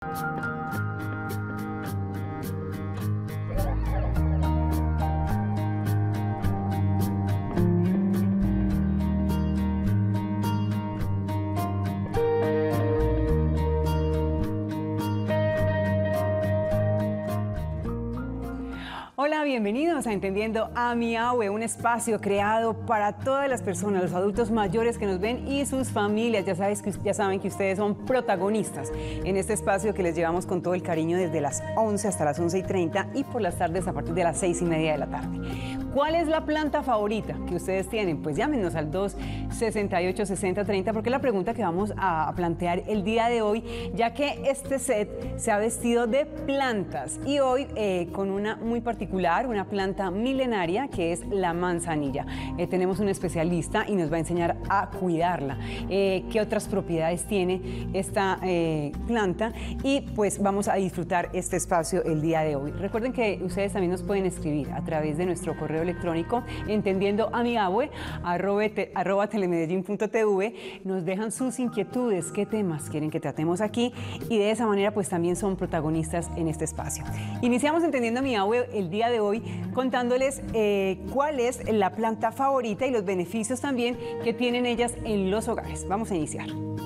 Hola, bienvenidos a Entendiendo a mi Abue, un espacio creado para todas las personas, los adultos mayores que nos ven y sus familias. Ya saben que ustedes son protagonistas en este espacio que les llevamos con todo el cariño desde las 11 hasta las 11:30 y por las tardes a partir de las 6:30 de la tarde. ¿Cuál es la planta favorita que ustedes tienen? Pues llámenos al 268-6030 porque es la pregunta que vamos a plantear el día de hoy, ya que este set se ha vestido de plantas y hoy con una muy particular, una planta milenaria que es la manzanilla. Tenemos un especialista y nos va a enseñar a cuidarla. ¿Qué otras propiedades tiene esta planta? Y pues vamos a disfrutar este espacio el día de hoy. Recuerden que ustedes también nos pueden escribir a través de nuestro correo electrónico entendiendoamiabue@telemedellin.tv. Nos dejan sus inquietudes, qué temas quieren que tratemos aquí y de esa manera pues también son protagonistas en este espacio. Iniciamos Entendiendo a mi Abue el día de hoy contándoles cuál es la planta favorita y los beneficios también que tienen ellas en los hogares. Vamos a iniciar.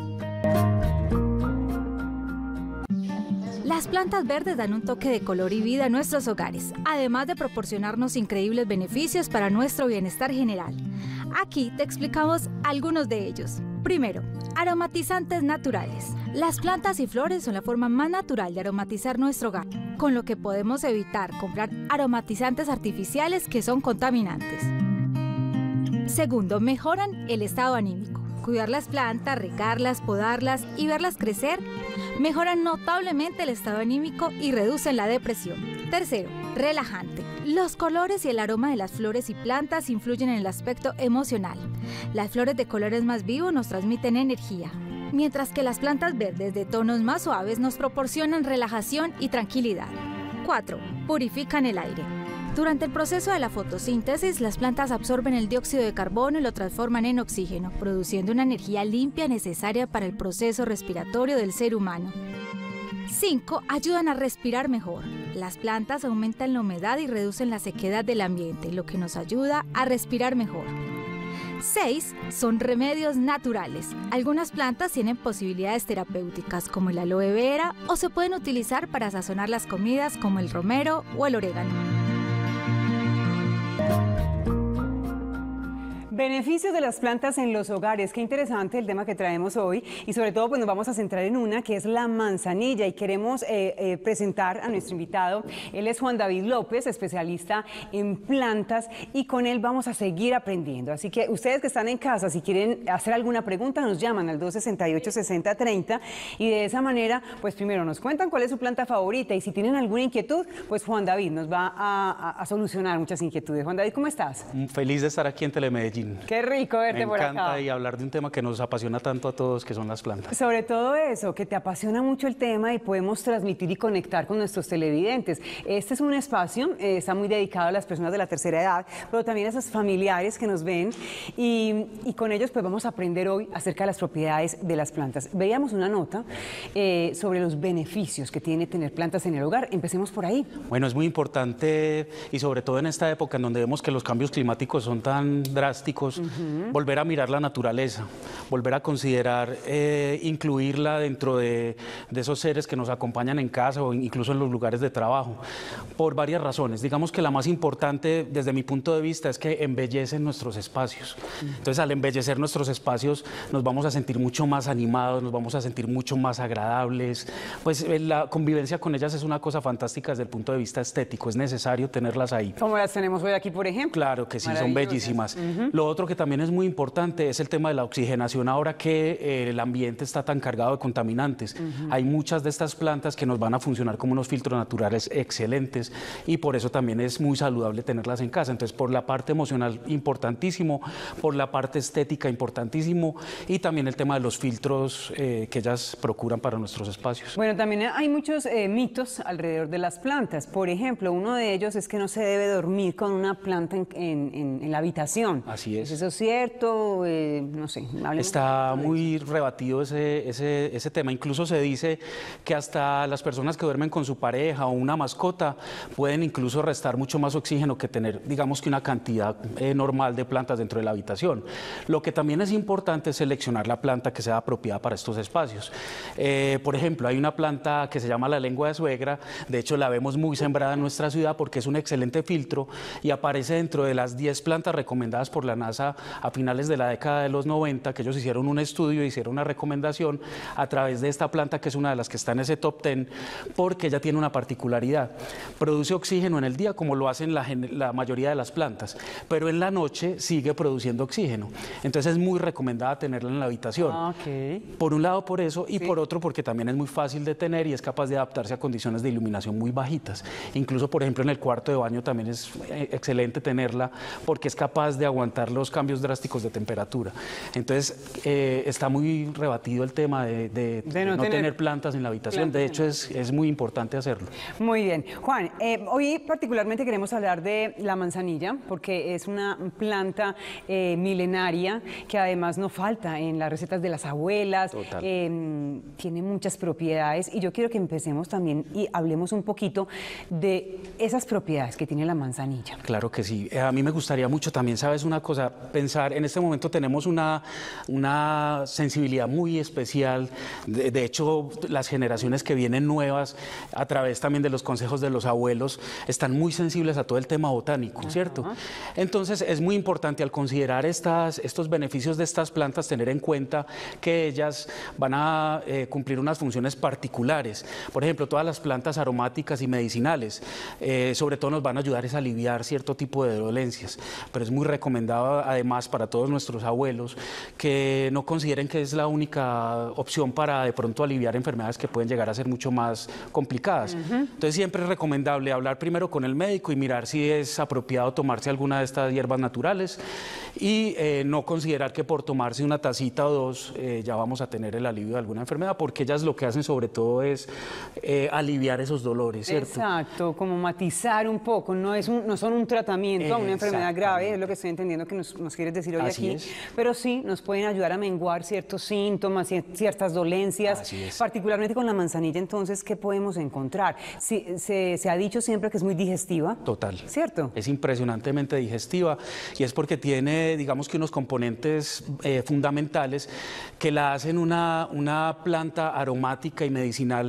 Las plantas verdes dan un toque de color y vida a nuestros hogares, además de proporcionarnos increíbles beneficios para nuestro bienestar general. Aquí te explicamos algunos de ellos. Primero, aromatizantes naturales. Las plantas y flores son la forma más natural de aromatizar nuestro hogar, con lo que podemos evitar comprar aromatizantes artificiales que son contaminantes. Segundo, mejoran el estado anímico. Cuidar las plantas, regarlas, podarlas y verlas crecer mejoran notablemente el estado anímico y reducen la depresión. Tercero, relajante. Los colores y el aroma de las flores y plantas influyen en el aspecto emocional. Las flores de colores más vivos nos transmiten energía, mientras que las plantas verdes de tonos más suaves nos proporcionan relajación y tranquilidad. 4. Purifican el aire. Durante el proceso de la fotosíntesis, las plantas absorben el dióxido de carbono y lo transforman en oxígeno, produciendo una energía limpia necesaria para el proceso respiratorio del ser humano. 5. Ayudan a respirar mejor. Las plantas aumentan la humedad y reducen la sequedad del ambiente, lo que nos ayuda a respirar mejor. 6. Son remedios naturales. Algunas plantas tienen posibilidades terapéuticas como el aloe vera o se pueden utilizar para sazonar las comidas como el romero o el orégano. Beneficios de las plantas en los hogares. Qué interesante el tema que traemos hoy y sobre todo pues nos vamos a centrar en una que es la manzanilla y queremos presentar a nuestro invitado. Él es Juan David López, especialista en plantas y con él vamos a seguir aprendiendo. Así que ustedes que están en casa, si quieren hacer alguna pregunta, nos llaman al 268-6030 y de esa manera pues primero nos cuentan cuál es su planta favorita y si tienen alguna inquietud, pues Juan David nos va a solucionar muchas inquietudes. Juan David, ¿cómo estás? Feliz de estar aquí en Telemedellín. Qué rico verte por acá. Me encanta y hablar de un tema que nos apasiona tanto a todos, que son las plantas. Sobre todo eso, que te apasiona mucho el tema y podemos transmitir y conectar con nuestros televidentes. Este es un espacio, está muy dedicado a las personas de la tercera edad, pero también a esos familiares que nos ven y con ellos pues vamos a aprender hoy acerca de las propiedades de las plantas. Veíamos una nota sobre los beneficios que tiene tener plantas en el hogar. Empecemos por ahí. Bueno, es muy importante y sobre todo en esta época en donde vemos que los cambios climáticos son tan drásticos, volver a mirar la naturaleza, volver a considerar incluirla dentro de esos seres que nos acompañan en casa o incluso en los lugares de trabajo, por varias razones. Digamos que la más importante desde mi punto de vista es que embellecen nuestros espacios. Entonces al embellecer nuestros espacios nos vamos a sentir mucho más animados, nos vamos a sentir mucho más agradables. Pues la convivencia con ellas es una cosa fantástica desde el punto de vista estético, es necesario tenerlas ahí. Como las tenemos hoy aquí, por ejemplo. Claro que sí, son bellísimas. Lo otro que también es muy importante es el tema de la oxigenación ahora que el ambiente está tan cargado de contaminantes. Hay muchas de estas plantas que nos van a funcionar como unos filtros naturales excelentes y por eso también es muy saludable tenerlas en casa. Entonces, por la parte emocional, importantísimo, por la parte estética, importantísimo, y también el tema de los filtros que ellas procuran para nuestros espacios. Bueno, también hay muchos mitos alrededor de las plantas. Por ejemplo, uno de ellos es que no se debe dormir con una planta en la habitación. Así Así es. ¿Es eso cierto? No sé. Está muy rebatido ese tema. Incluso se dice que hasta las personas que duermen con su pareja o una mascota pueden incluso restar mucho más oxígeno que tener, digamos, que una cantidad normal de plantas dentro de la habitación. Lo que también es importante es seleccionar la planta que sea apropiada para estos espacios. Por ejemplo, hay una planta que se llama la lengua de suegra. De hecho, la vemos muy sembrada en nuestra ciudad porque es un excelente filtro y aparece dentro de las 10 plantas recomendadas por la NASA a finales de la década de los 90, que ellos hicieron un estudio, hicieron una recomendación a través de esta planta, que es una de las que está en ese top 10, porque ella tiene una particularidad. Produce oxígeno en el día como lo hacen la mayoría de las plantas, pero en la noche sigue produciendo oxígeno. Entonces es muy recomendada tenerla en la habitación. Por un lado por eso y por otro porque también es muy fácil de tener y es capaz de adaptarse a condiciones de iluminación muy bajitas. Incluso, por ejemplo, en el cuarto de baño también es excelente tenerla porque es capaz de aguantar los cambios drásticos de temperatura. Entonces, está muy rebatido el tema de no tener plantas en la habitación. De hecho, es muy importante hacerlo. Muy bien. Juan, hoy particularmente queremos hablar de la manzanilla porque es una planta milenaria que además no falta en las recetas de las abuelas. Tiene muchas propiedades y yo quiero que empecemos también y hablemos un poquito de esas propiedades que tiene la manzanilla. Claro que sí. A mí me gustaría mucho también, ¿sabes una cosa? Pensar, en este momento tenemos una sensibilidad muy especial. De hecho, las generaciones que vienen nuevas, a través también de los consejos de los abuelos, están muy sensibles a todo el tema botánico, ¿cierto? Entonces, es muy importante al considerar estos beneficios de estas plantas, tener en cuenta que ellas van a cumplir unas funciones particulares. Por ejemplo, todas las plantas aromáticas y medicinales, sobre todo nos van a ayudar a aliviar cierto tipo de dolencias, pero es muy recomendado además para todos nuestros abuelos que no consideren que es la única opción para de pronto aliviar enfermedades que pueden llegar a ser mucho más complicadas. Entonces siempre es recomendable hablar primero con el médico y mirar si es apropiado tomarse alguna de estas hierbas naturales y no considerar que por tomarse una tacita o dos ya vamos a tener el alivio de alguna enfermedad, porque ellas lo que hacen sobre todo es aliviar esos dolores, ¿cierto? Exacto, como matizar un poco, no son un tratamiento a una enfermedad grave, es lo que estoy entendiendo que nos quieres decir hoy aquí, pero sí nos pueden ayudar a menguar ciertos síntomas, ciertas dolencias, particularmente con la manzanilla. Entonces, ¿qué podemos encontrar? Se ha dicho siempre que es muy digestiva. Total. ¿Cierto? Es impresionantemente digestiva y es porque tiene, digamos que unos componentes fundamentales que la hacen una planta aromática y medicinal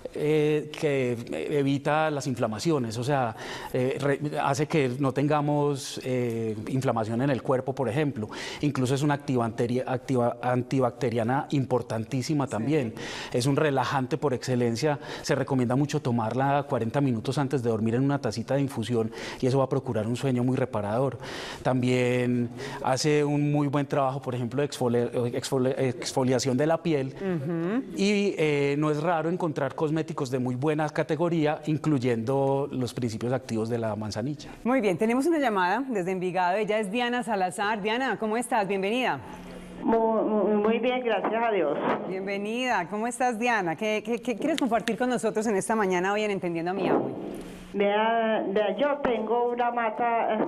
que evita las inflamaciones, o sea, hace que no tengamos inflamación en el cuerpo, por ejemplo. Incluso es una antibacteriana importantísima también. Es un relajante por excelencia. Se recomienda mucho tomarla 40 minutos antes de dormir en una tacita de infusión y eso va a procurar un sueño muy reparador. También hace un muy buen trabajo, por ejemplo, de exfoliación de la piel y no es raro encontrar cosméticos de muy buena categoría, incluyendo los principios activos de la manzanilla. Muy bien, tenemos una llamada desde Envigado. Ella es Diana Salazar. Diana, ¿cómo estás? Bienvenida. Muy bien, gracias a Dios. Bienvenida. ¿Cómo estás, Diana? ¿Qué quieres compartir con nosotros en esta mañana hoy en Entendiendo a mi Abue? Vea, yo tengo una mata...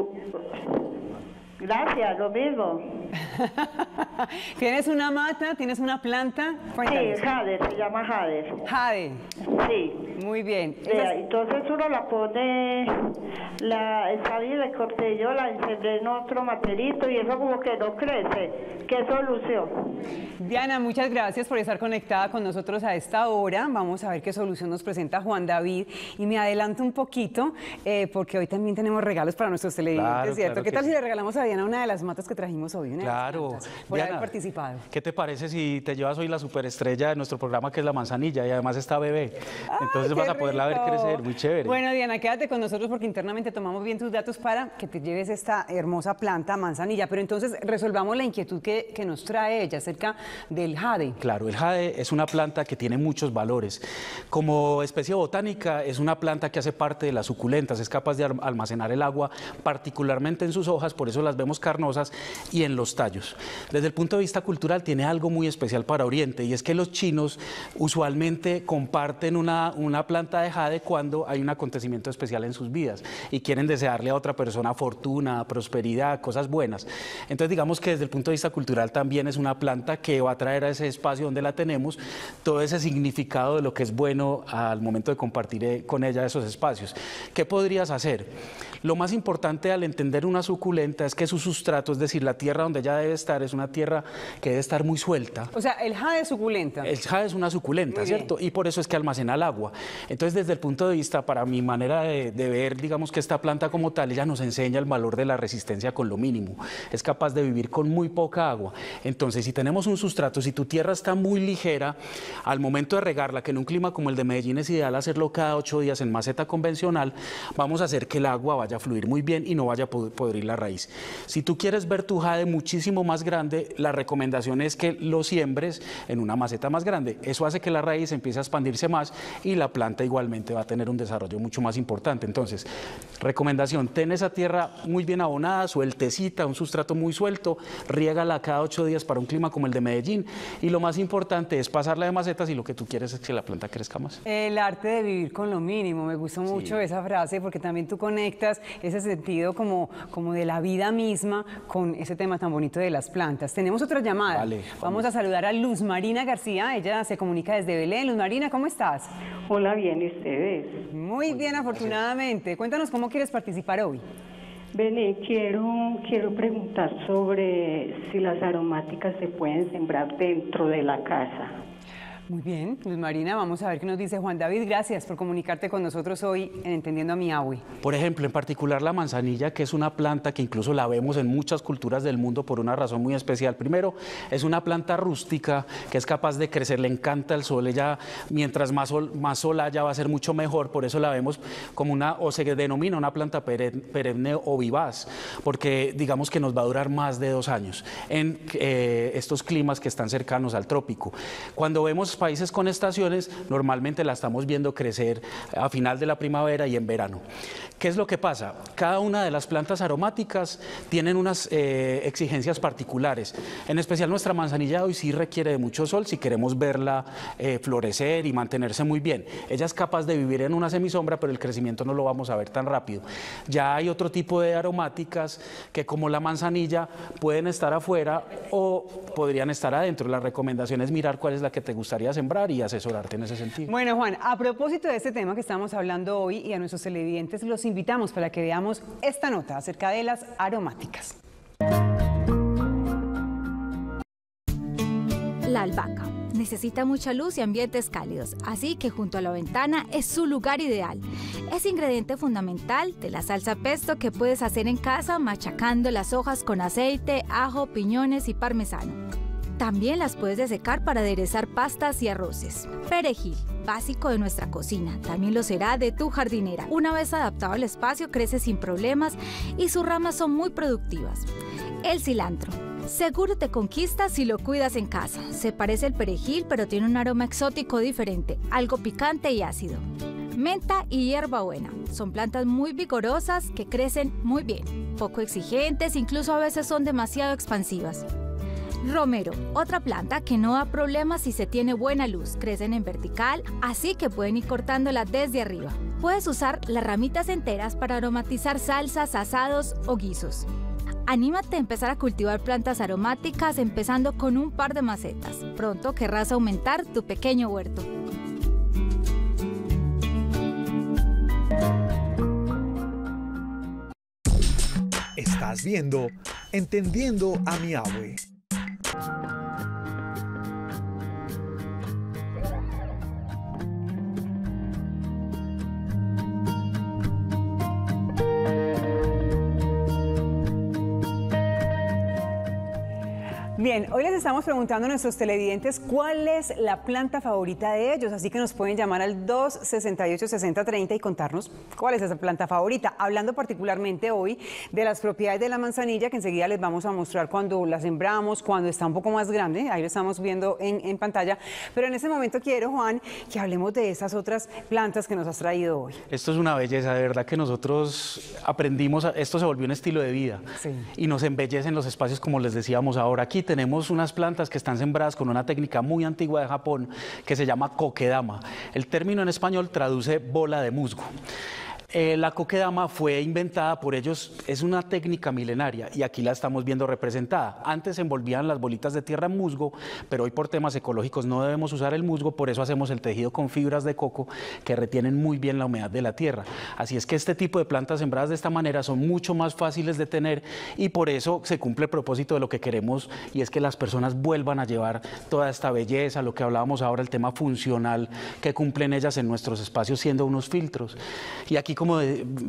Gracias, lo mismo. ¿Tienes una mata? ¿Tienes una planta? Cuéntanos. Sí, jade, se llama jade. Jade. Sí. Muy bien. Entonces uno la pone, está bien, le corté yo, la encerré en otro materito y eso como que no crece. ¿Qué solución? Diana, muchas gracias por estar conectada con nosotros a esta hora. Vamos a ver qué solución nos presenta Juan David. Y me adelanto un poquito porque hoy también tenemos regalos para nuestros televidentes, ¿cierto? Claro. ¿Qué tal si le regalamos a Diana una de las matas que trajimos hoy? Claro. Por haber participado. ¿Qué te parece si te llevas hoy la superestrella de nuestro programa, que es la manzanilla, y además está bebé? Entonces vas a poderla ver crecer, muy chévere. Bueno, Diana, quédate con nosotros porque internamente tomamos bien tus datos para que te lleves esta hermosa planta manzanilla. Pero entonces resolvamos la inquietud que nos trae ella acerca del jade. Claro, el jade es una planta que tiene muchos valores. Como especie botánica es una planta que hace parte de las suculentas, es capaz de almacenar el agua, particularmente en sus hojas, por eso las vemos carnosas, y en los tallos. ellos. Desde el punto de vista cultural tiene algo muy especial para Oriente, y es que los chinos usualmente comparten una planta de jade cuando hay un acontecimiento especial en sus vidas y quieren desearle a otra persona fortuna, prosperidad, cosas buenas. Entonces digamos que desde el punto de vista cultural también es una planta que va a traer a ese espacio donde la tenemos todo ese significado de lo que es bueno al momento de compartir con ella esos espacios. ¿Qué podrías hacer? Lo más importante al entender una suculenta es que su sustrato, es decir, la tierra donde ella debe estar, es una tierra que debe estar muy suelta. O sea, el jade es suculenta. El jade es una suculenta, ¿cierto? Y por eso es que almacena el agua. Entonces, desde el punto de vista, para mi manera de ver, digamos que esta planta como tal, ella nos enseña el valor de la resistencia con lo mínimo. Es capaz de vivir con muy poca agua. Entonces, si tenemos un sustrato, si tu tierra está muy ligera, al momento de regarla, que en un clima como el de Medellín es ideal hacerlo cada 8 días en maceta convencional, vamos a hacer que el agua vaya a fluir muy bien y no vaya a podrir la raíz. Si tú quieres ver tu jade muchísimo más grande, la recomendación es que lo siembres en una maceta más grande. Eso hace que la raíz empiece a expandirse más y la planta igualmente va a tener un desarrollo mucho más importante. Entonces, recomendación, ten esa tierra muy bien abonada, sueltecita, un sustrato muy suelto, riégala cada 8 días para un clima como el de Medellín, y lo más importante es pasarla de macetas y lo que tú quieres es que la planta crezca más. El arte de vivir con lo mínimo, me gustó mucho esa frase, porque también tú conectas ese sentido como de la vida misma con ese tema tan bonito de las plantas. Tenemos otra llamada. Vale, vamos a saludar a Luz Marina García, ella se comunica desde Belén. Luz Marina, ¿cómo estás? Hola, bien, ¿y ustedes? Muy bien, afortunadamente. Cuéntanos cómo quieres participar hoy. Belén, quiero preguntar sobre si las aromáticas se pueden sembrar dentro de la casa. Muy bien, Luz Marina, vamos a ver qué nos dice Juan David. Gracias por comunicarte con nosotros hoy en Entendiendo a Miahui. Por ejemplo, en particular la manzanilla, que es una planta que incluso la vemos en muchas culturas del mundo por una razón muy especial. Primero, es una planta rústica que es capaz de crecer, le encanta el sol, ella mientras más sol haya va a ser mucho mejor, por eso la vemos como o se denomina una planta perenne o vivaz, porque digamos que nos va a durar más de 2 años en estos climas que están cercanos al trópico. Cuando vemos países con estaciones, normalmente la estamos viendo crecer a final de la primavera y en verano. ¿Qué es lo que pasa? Cada una de las plantas aromáticas tienen unas exigencias particulares. En especial nuestra manzanilla hoy sí requiere de mucho sol si queremos verla florecer y mantenerse muy bien. Ella es capaz de vivir en una semisombra, pero el crecimiento no lo vamos a ver tan rápido. Ya hay otro tipo de aromáticas que, como la manzanilla, pueden estar afuera o podrían estar adentro. La recomendación es mirar cuál es la que te gustaría sembrar y asesorarte en ese sentido. Bueno, Juan, a propósito de este tema que estamos hablando hoy, y a nuestros televidentes los invitamos para que veamos esta nota acerca de las aromáticas. La albahaca necesita mucha luz y ambientes cálidos, así que junto a la ventana es su lugar ideal. Es ingrediente fundamental de la salsa pesto que puedes hacer en casa machacando las hojas con aceite, ajo, piñones y parmesano. También las puedes desecar para aderezar pastas y arroces. Perejil, básico de nuestra cocina, también lo será de tu jardinera. Una vez adaptado al espacio, crece sin problemas y sus ramas son muy productivas. El cilantro. Seguro te conquista si lo cuidas en casa. Se parece al perejil, pero tiene un aroma exótico diferente, algo picante y ácido. Menta y hierbabuena. Son plantas muy vigorosas que crecen muy bien, poco exigentes, incluso a veces son demasiado expansivas. Romero, otra planta que no da problemas si se tiene buena luz, crecen en vertical, así que pueden ir cortándola desde arriba. Puedes usar las ramitas enteras para aromatizar salsas, asados o guisos. Anímate a empezar a cultivar plantas aromáticas empezando con un par de macetas. Pronto querrás aumentar tu pequeño huerto. Estás viendo Entendiendo a Miahui. Bien, hoy les estamos preguntando a nuestros televidentes cuál es la planta favorita de ellos, así que nos pueden llamar al 268-6030 y contarnos cuál es esa planta favorita, hablando particularmente hoy de las propiedades de la manzanilla, que enseguida les vamos a mostrar cuando la sembramos, cuando está un poco más grande, ahí lo estamos viendo en pantalla, pero en este momento quiero, Juan, que hablemos de esas otras plantas que nos has traído hoy. Esto es una belleza, de verdad que nosotros aprendimos, esto se volvió un estilo de vida y nos embellecen los espacios, como les decíamos ahora. Aquí tenemos unas plantas que están sembradas con una técnica muy antigua de Japón que se llama kokedama. El término en español traduce bola de musgo. La kokedama fue inventada por ellos, es una técnica milenaria y aquí la estamos viendo representada. Antes se envolvían las bolitas de tierra en musgo, pero hoy por temas ecológicos no debemos usar el musgo, por eso hacemos el tejido con fibras de coco que retienen muy bien la humedad de la tierra. Así es que este tipo de plantas sembradas de esta manera son mucho más fáciles de tener y por eso se cumple el propósito de lo que queremos, y es que las personas vuelvan a llevar toda esta belleza, lo que hablábamos ahora, el tema funcional que cumplen ellas en nuestros espacios siendo unos filtros. Y aquí, como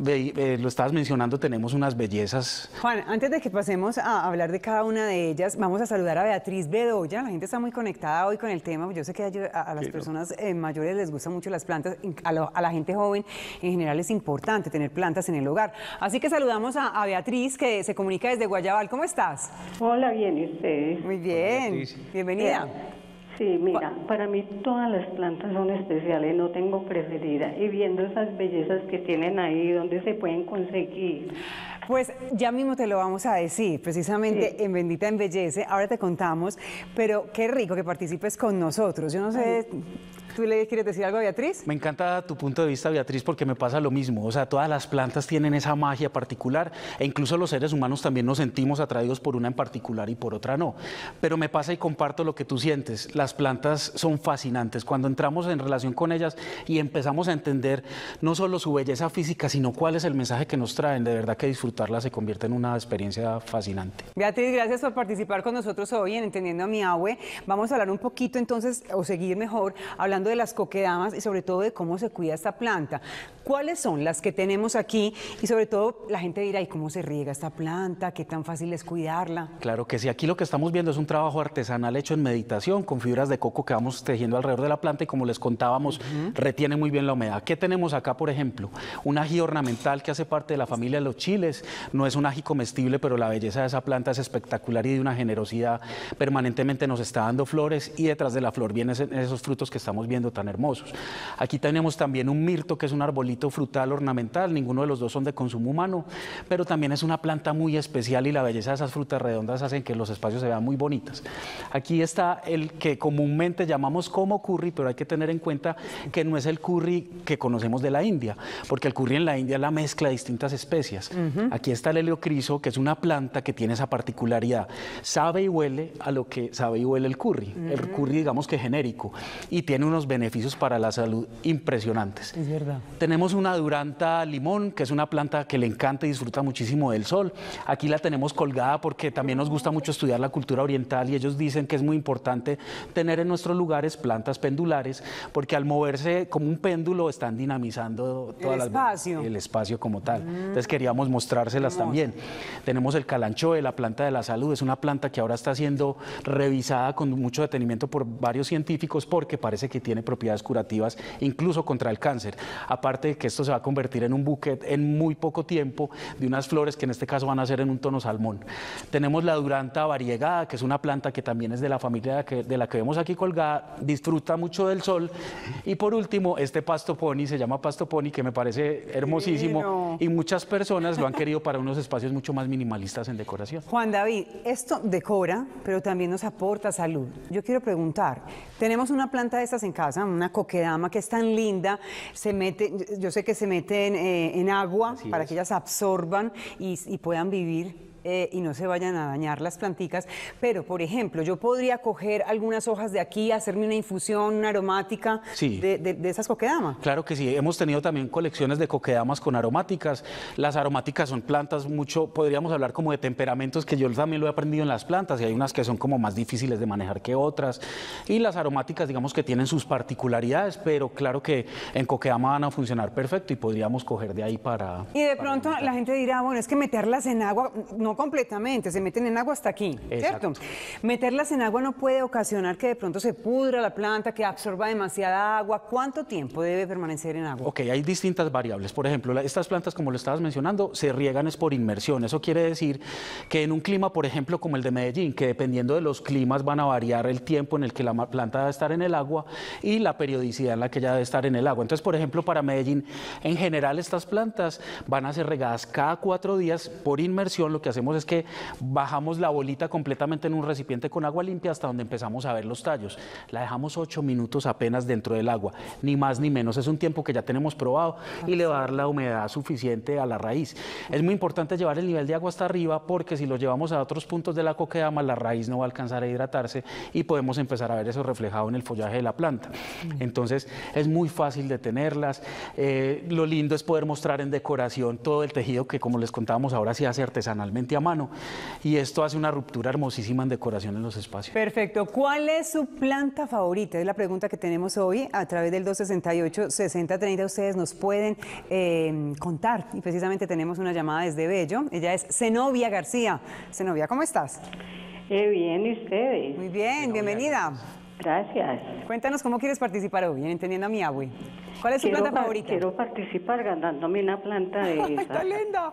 lo estabas mencionando, tenemos unas bellezas. Juan, antes de que pasemos a hablar de cada una de ellas, vamos a saludar a Beatriz Bedoya. La gente está muy conectada hoy con el tema. Yo sé que a las personas mayores les gustan mucho las plantas, a la gente joven en general es importante tener plantas en el hogar. Así que saludamos a Beatriz, que se comunica desde Guayabal. ¿Cómo estás? Hola, bien, ¿y ustedes? Muy bien, bienvenida. Sí, mira, para mí todas las plantas son especiales, no tengo preferida. Y viendo esas bellezas que tienen ahí, ¿dónde se pueden conseguir? Pues ya mismo te lo vamos a decir, precisamente en Bendita Embellece, ahora te contamos, pero qué rico que participes con nosotros. Yo no sé, ¿tú le quieres decir algo a Beatriz? Me encanta tu punto de vista, Beatriz, porque me pasa lo mismo. O sea, todas las plantas tienen esa magia particular e incluso los seres humanos también nos sentimos atraídos por una en particular y por otra no. Pero me pasa y comparto lo que tú sientes. Las plantas son fascinantes. Cuando entramos en relación con ellas y empezamos a entender no solo su belleza física, sino cuál es el mensaje que nos traen, de verdad que disfrutarla se convierte en una experiencia fascinante. Beatriz, gracias por participar con nosotros hoy en Entendiendo a mi Abue. Vamos a hablar un poquito entonces, o seguir mejor, hablando de las kokedamas y sobre todo de cómo se cuida esta planta. ¿Cuáles son las que tenemos aquí? Y sobre todo la gente dirá, ¿y cómo se riega esta planta? ¿Qué tan fácil es cuidarla? Claro que sí, aquí lo que estamos viendo es un trabajo artesanal hecho en meditación con fibras de coco que vamos tejiendo alrededor de la planta y, como les contábamos, retiene muy bien la humedad. ¿Qué tenemos acá, por ejemplo? Un ají ornamental que hace parte de la familia de los chiles. No es un ají comestible, pero la belleza de esa planta es espectacular y de una generosidad. Permanentemente nos está dando flores y detrás de la flor vienen esos frutos que estamos viendo tan hermosos. Aquí tenemos también un mirto, que es un arbolito frutal ornamental. Ninguno de los dos son de consumo humano, pero también es una planta muy especial y la belleza de esas frutas redondas hacen que los espacios se vean muy bonitas. Aquí está el que comúnmente llamamos como curry, pero hay que tener en cuenta que no es el curry que conocemos de la India, porque el curry en la India es la mezcla de distintas especias. Aquí está el heliocriso, que es una planta que tiene esa particularidad. Sabe y huele a lo que sabe y huele el curry. El curry, digamos que genérico, y tiene unos beneficios para la salud impresionantes. Es verdad. Tenemos una duranta limón, que es una planta que le encanta y disfruta muchísimo del sol. Aquí la tenemos colgada porque también nos gusta mucho estudiar la cultura oriental y ellos dicen que es muy importante tener en nuestros lugares plantas pendulares, porque al moverse como un péndulo están dinamizando el espacio como tal. Entonces queríamos mostrárselas también. Tenemos el calanchoe, la planta de la salud. Es una planta que ahora está siendo revisada con mucho detenimiento por varios científicos porque parece que tiene propiedades curativas incluso contra el cáncer. Aparte de que esto se va a convertir en un bouquet en muy poco tiempo de unas flores que en este caso van a ser en un tono salmón. Tenemos la duranta variegada, que es una planta que también es de la familia de la que vemos aquí colgada, disfruta mucho del sol. Y por último, este pasto pony, se llama pasto pony, que me parece hermosísimo y muchas personas lo han querido para unos espacios mucho más minimalistas en decoración. Juan David, esto decora, pero también nos aporta salud. Yo quiero preguntar, tenemos una planta de estas en casa, una kokedama que es tan linda, yo sé que se meten en agua para que ellas absorban y puedan vivir. Y no se vayan a dañar las planticas, pero por ejemplo, yo podría coger algunas hojas de aquí, hacerme una infusión, una aromática de esas kokedama. Claro que sí, hemos tenido también colecciones de kokedamas con aromáticas. Las aromáticas son plantas podríamos hablar como de temperamentos, que yo también lo he aprendido en las plantas, y hay unas que son como más difíciles de manejar que otras, y las aromáticas digamos que tienen sus particularidades, pero claro que en kokedama van a funcionar perfecto y podríamos coger de ahí para... Y de pronto la gente dirá, bueno, es que meterlas en agua no no completamente, se meten en agua hasta aquí, ¿cierto? Meterlas en agua no puede ocasionar que de pronto se pudra la planta, que absorba demasiada agua. ¿Cuánto tiempo debe permanecer en agua? Ok, hay distintas variables. Por ejemplo, estas plantas, como lo estabas mencionando, se riegan es por inmersión. Eso quiere decir que en un clima, por ejemplo, como el de Medellín, que dependiendo de los climas van a variar el tiempo en el que la planta debe estar en el agua y la periodicidad en la que ella debe estar en el agua. Entonces, por ejemplo, para Medellín, en general, estas plantas van a ser regadas cada 4 días por inmersión. Lo que hacemos es que bajamos la bolita completamente en un recipiente con agua limpia hasta donde empezamos a ver los tallos. La dejamos 8 minutos apenas dentro del agua, ni más ni menos. Es un tiempo que ya tenemos probado y le va a dar la humedad suficiente a la raíz. Es muy importante llevar el nivel de agua hasta arriba, porque si lo llevamos a otros puntos de la coquedama, la raíz no va a alcanzar a hidratarse y podemos empezar a ver eso reflejado en el follaje de la planta. Entonces es muy fácil de tenerlas. Lo lindo es poder mostrar en decoración todo el tejido que, como les contábamos ahora, se hace artesanalmente a mano, y esto hace una ruptura hermosísima en decoración en los espacios. Perfecto. ¿Cuál es su planta favorita? Es la pregunta que tenemos hoy a través del 268-6030. Ustedes nos pueden contar, y precisamente tenemos una llamada desde Bello. Ella es Zenobia García. Zenobia, ¿cómo estás? Bien, ¿y ustedes? Muy bien, bienvenida. Gracias. Cuéntanos cómo quieres participar hoy en Entendiendo a mi Abue. ¿Cuál es su planta favorita? Quiero participar ganándome una planta de esa. ¡Está linda!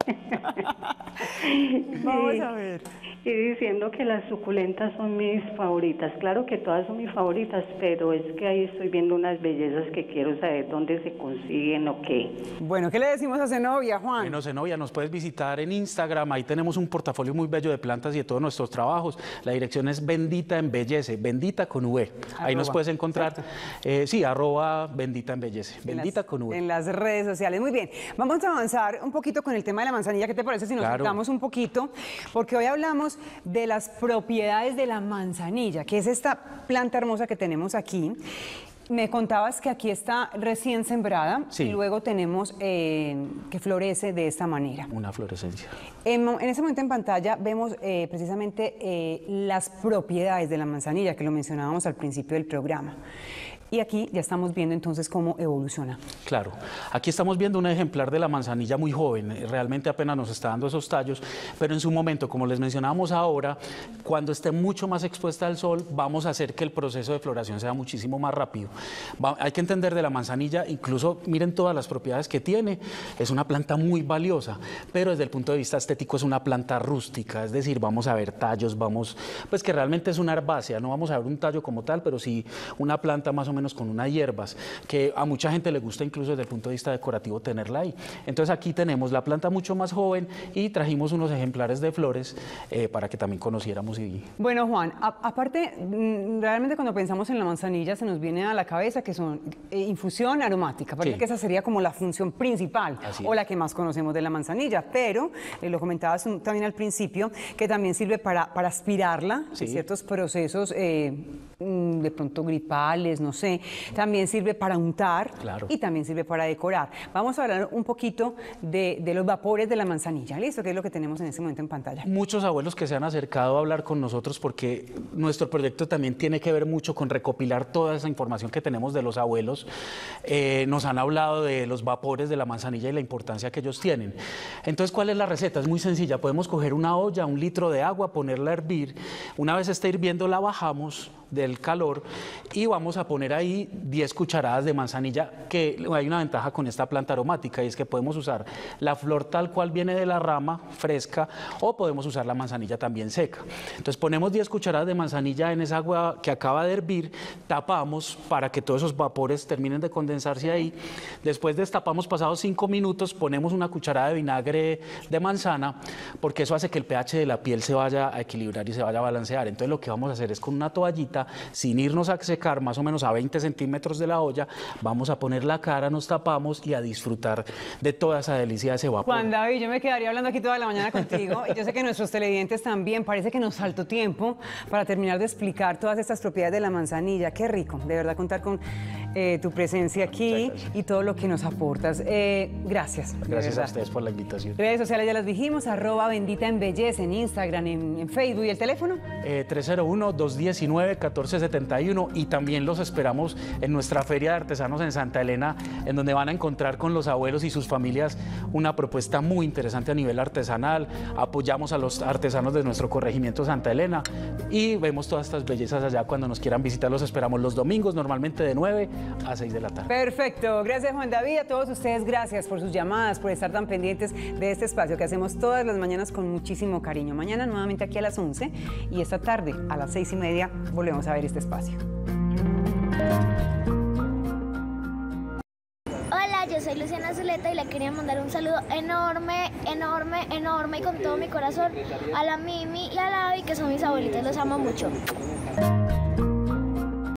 Vamos a ver. Y diciendo que las suculentas son mis favoritas. Claro que todas son mis favoritas, pero es que ahí estoy viendo unas bellezas que quiero saber dónde se consiguen o qué. Bueno, ¿qué le decimos a Zenobia, Juan? Bueno, Zenobia, nos puedes visitar en Instagram. Ahí tenemos un portafolio muy bello de plantas y de todos nuestros trabajos. La dirección es Bendita Embellece, Bendita con V. Ahí nos puedes encontrar. Sí, @Bendita Embellece. Bendita con V. En las redes sociales. Muy bien. Vamos a avanzar un poquito con el tema de la manzanilla. ¿Qué te parece si nos sentamos un poquito? Porque hoy hablamos de las propiedades de la manzanilla, que es esta planta hermosa que tenemos aquí. Me contabas que aquí está recién sembrada, y luego tenemos que florece de esta manera. Una florescencia. En ese momento en pantalla vemos precisamente las propiedades de la manzanilla, que lo mencionábamos al principio del programa. Y aquí ya estamos viendo entonces cómo evoluciona. Claro, aquí estamos viendo un ejemplar de la manzanilla muy joven, realmente apenas nos está dando esos tallos, pero en su momento, como les mencionábamos ahora, cuando esté mucho más expuesta al sol, vamos a hacer que el proceso de floración sea muchísimo más rápido. Hay que entender de la manzanilla, incluso miren todas las propiedades que tiene, es una planta muy valiosa, pero desde el punto de vista estético es una planta rústica, es decir, vamos a ver tallos, pues que realmente es una herbácea, no vamos a ver un tallo como tal, pero sí una planta más o menos con unas hierbas, que a mucha gente le gusta incluso desde el punto de vista decorativo tenerla ahí. Entonces aquí tenemos la planta mucho más joven y trajimos unos ejemplares de flores para que también conociéramos. Bueno, Juan, aparte, realmente cuando pensamos en la manzanilla se nos viene a la cabeza que son infusión aromática, parece que esa sería como la función principal o la que más conocemos de la manzanilla, pero lo comentabas también al principio, que también sirve para aspirarla en ciertos procesos de pronto gripales, no sé, también sirve para untar y también sirve para decorar. Vamos a hablar un poquito de los vapores de la manzanilla, ¿listo? Que es lo que tenemos en este momento en pantalla. Muchos abuelos que se han acercado a hablar con nosotros, porque nuestro proyecto también tiene que ver mucho con recopilar toda esa información que tenemos de los abuelos, nos han hablado de los vapores de la manzanilla y la importancia que ellos tienen. Entonces, ¿cuál es la receta? Es muy sencilla, podemos coger una olla, 1 litro de agua, ponerla a hervir, una vez esté hirviendo la bajamos del calor y vamos a poner ahí 10 cucharadas de manzanilla, que hay una ventaja con esta planta aromática y es que podemos usar la flor tal cual viene de la rama fresca o podemos usar la manzanilla también seca. Entonces ponemos 10 cucharadas de manzanilla en esa agua que acaba de hervir, tapamos para que todos esos vapores terminen de condensarse ahí. Después destapamos, pasados 5 minutos, ponemos una cucharada de vinagre de manzana, porque eso hace que el pH de la piel se vaya a equilibrar y se vaya a balancear. Entonces lo que vamos a hacer es con una toallita, sin irnos a secar, más o menos a 20 centímetros de la olla, vamos a poner la cara, nos tapamos y a disfrutar de toda esa delicia de ese vapor. Juan David, yo me quedaría hablando aquí toda la mañana contigo y yo sé que nuestros televidentes también. Parece que nos faltó tiempo para terminar de explicar todas estas propiedades de la manzanilla. Qué rico, de verdad, contar con tu presencia aquí y todo lo que nos aportas. Gracias. Gracias a ustedes por la invitación. Redes sociales ya las dijimos, @benditaenbellez en Instagram, en Facebook. ¿Y el teléfono? 301-219-1471, y también los esperamos en nuestra Feria de Artesanos en Santa Elena, en donde van a encontrar con los abuelos y sus familias una propuesta muy interesante a nivel artesanal. Apoyamos a los artesanos de nuestro corregimiento Santa Elena y vemos todas estas bellezas allá. Cuando nos quieran visitar, los esperamos los domingos, normalmente de 9 a 6 de la tarde. Perfecto, gracias Juan David, a todos ustedes gracias por sus llamadas, por estar tan pendientes de este espacio que hacemos todas las mañanas con muchísimo cariño. Mañana nuevamente aquí a las 11 y esta tarde a las 6:30 volvemos a ver este espacio. Hola, yo soy Luciana Zuleta y le quería mandar un saludo enorme y con todo mi corazón a la Mimi y a la Abby, que son mis abuelitos, los amo mucho.